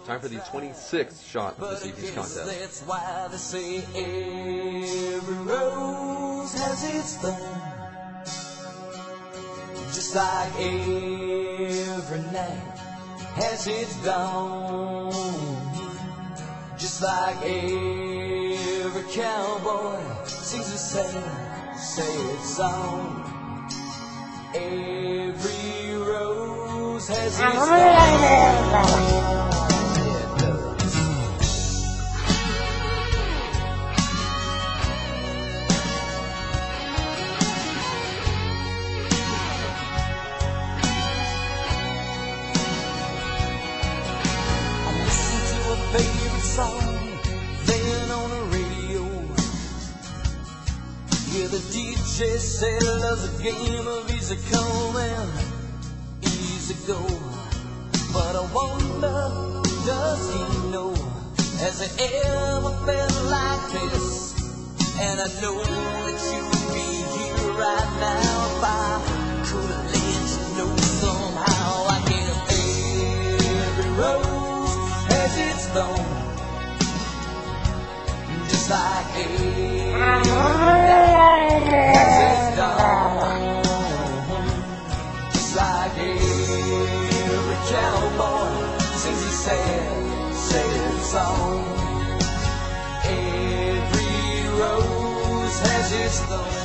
Time for the 26th shot of this evening's contest. That's why they say every rose has its thorn, just like every night has its dawn, just like every cowboy sings a sad song. Every rose has its thorn. Favorite song then on the radio. Yeah, the DJ said love's a game of easy come and easy go. But I wonder, does he know, has it ever felt like this? And I know that you would be here right now if I could have let you know somehow. Like every rose has its thorn, just like every night has its dawn, just like every cowboy sings a sad song. Every rose has its thorn.